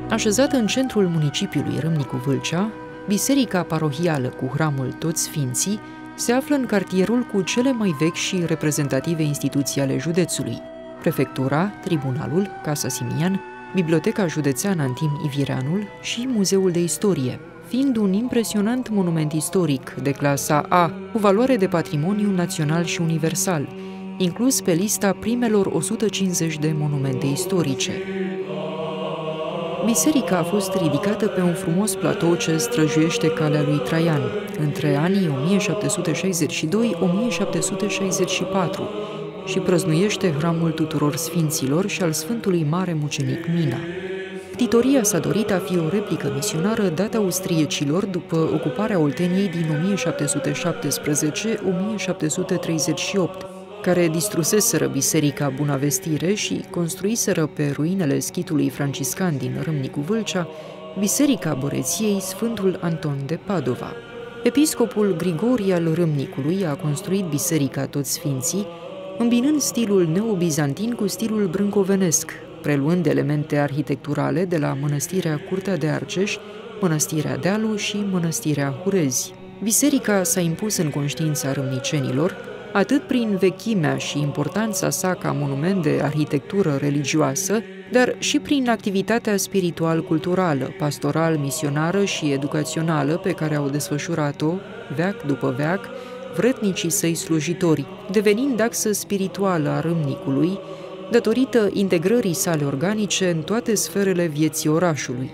Așezată în centrul municipiului Râmnicu Vâlcea, biserica parohială cu hramul Toți Sfinții se află în cartierul cu cele mai vechi și reprezentative instituții ale județului: prefectura, tribunalul, Casa Simian, Biblioteca Județeană Antim Ivireanul și Muzeul de Istorie, fiind un impresionant monument istoric de clasa A, cu valoare de patrimoniu național și universal, inclus pe lista primelor 150 de monumente istorice. Biserica a fost ridicată pe un frumos platou ce străjuiește calea lui Traian, între anii 1762-1764, și prăznuiește hramul tuturor sfinților și al Sfântului Mare Mucenic Mina. Ctitoria s-a dorit a fi o replică misionară dată austriecilor după ocuparea Olteniei din 1717-1738, care distruseseră biserica Bunavestire și construiseră pe ruinele schitului franciscan din Râmnicu Vâlcea biserica Băreției Sfântul Anton de Padova. Episcopul Grigorie al Râmnicului a construit biserica Toți Sfinții, îmbinând stilul neobizantin cu stilul brâncovenesc, preluând elemente arhitecturale de la mănăstirea Curtea de Argeș, mănăstirea Dealu și mănăstirea Hurezi. Biserica s-a impus în conștiința râmnicenilor, atât prin vechimea și importanța sa ca monument de arhitectură religioasă, dar și prin activitatea spiritual-culturală, pastoral-misionară și educațională pe care au desfășurat-o, veac după veac, vretnicii săi slujitori, devenind axă spirituală a Râmnicului, datorită integrării sale organice în toate sferele vieții orașului.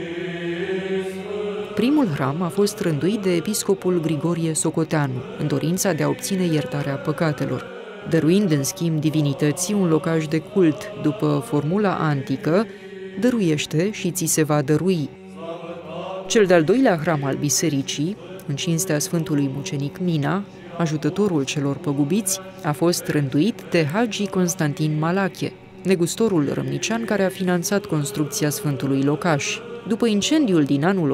Primul hram a fost rânduit de episcopul Grigorie Socoteanu, în dorința de a obține iertarea păcatelor, dăruind în schimb divinității un locaș de cult după formula antică: dăruiește și ți se va dărui. Cel de-al doilea hram al bisericii, în cinstea Sfântului Mucenic Mina, ajutătorul celor păgubiți, a fost rânduit de Hagi Constantin Malache, negustorul râmnicean care a finanțat construcția Sfântului Locaș. După incendiul din anul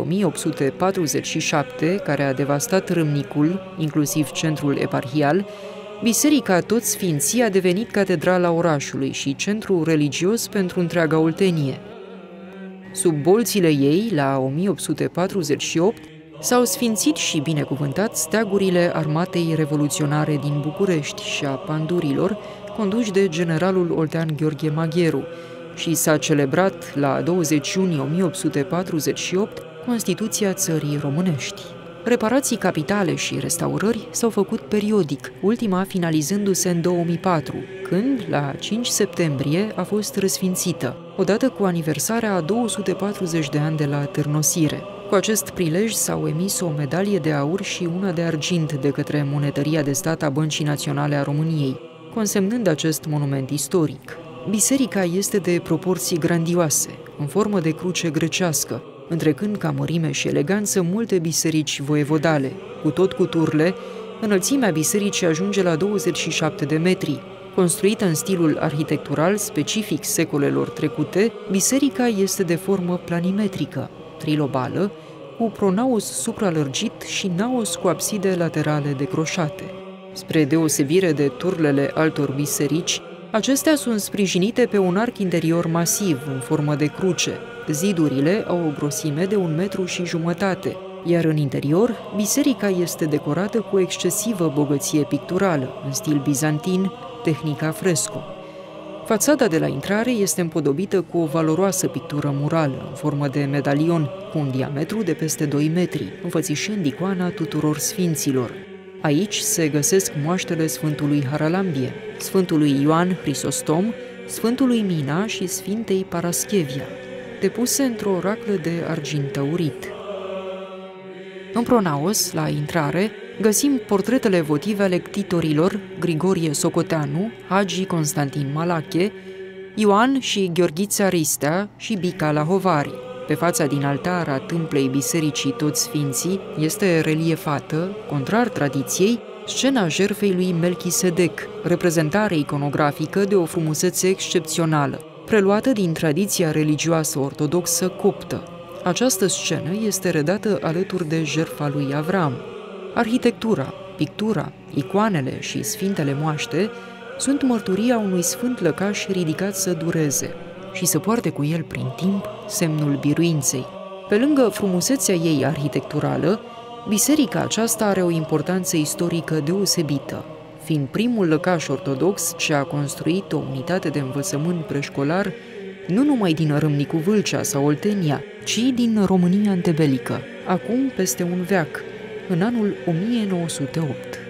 1847, care a devastat Râmnicul, inclusiv centrul eparhial, biserica Toți Sfinții a devenit catedrala orașului și centru religios pentru întreaga Oltenie. Sub bolțile ei, la 1848, s-au sfințit și binecuvântat steagurile Armatei Revoluționare din București și a pandurilor, conduși de generalul oltean Gheorghe Magheru, și s-a celebrat la 20 iunie 1848 Constituția țării românești. Reparații capitale și restaurări s-au făcut periodic, ultima finalizându-se în 2004, când, la 5 septembrie, a fost răsfințită, odată cu aniversarea a 240 de ani de la târnosire. Cu acest prilej s-au emis o medalie de aur și una de argint de către Monetăria de Stat a Băncii Naționale a României, consemnând acest monument istoric. Biserica este de proporții grandioase, în formă de cruce grecească, întrecând ca mărime și eleganță multe biserici voievodale. Cu tot cu turle, înălțimea bisericii ajunge la 27 de metri. Construită în stilul arhitectural specific secolelor trecute, biserica este de formă planimetrică, trilobală, cu pronaos supralărgit și naos cu abside laterale decroșate. Spre deosebire de turlele altor biserici, acestea sunt sprijinite pe un arc interior masiv, în formă de cruce. Zidurile au o grosime de 1,5 m, iar în interior, biserica este decorată cu excesivă bogăție picturală, în stil bizantin, tehnica fresco. Fațada de la intrare este împodobită cu o valoroasă pictură murală, în formă de medalion, cu un diametru de peste 2 metri, înfățișând icoana tuturor sfinților. Aici se găsesc moaștele Sfântului Haralambie, Sfântului Ioan Hristostom, Sfântului Mina și Sfintei Paraschevia, depuse într-o raclă de argint aurit. În pronaos, la intrare, găsim portretele votive ale ctitorilor Grigorie Socoteanu, Hagi Constantin Malache, Ioan și Gheorghița Ristea și Bica Lahovari. Pe fața din altar a tâmplei bisericii Toți Sfinții este reliefată, contrar tradiției, scena jertfei lui Melchisedec, reprezentare iconografică de o frumusețe excepțională, preluată din tradiția religioasă ortodoxă coptă. Această scenă este redată alături de jertfa lui Avram. Arhitectura, pictura, icoanele și sfintele moaște sunt mărturia unui sfânt lăcaș ridicat să dureze și să poarte cu el prin timp semnul biruinței. Pe lângă frumusețea ei arhitecturală, biserica aceasta are o importanță istorică deosebită, fiind primul lăcaș ortodox ce a construit o unitate de învățământ preșcolar nu numai din Râmnicu Vâlcea sau Oltenia, ci din România antebelică, acum peste un veac, în anul 1908.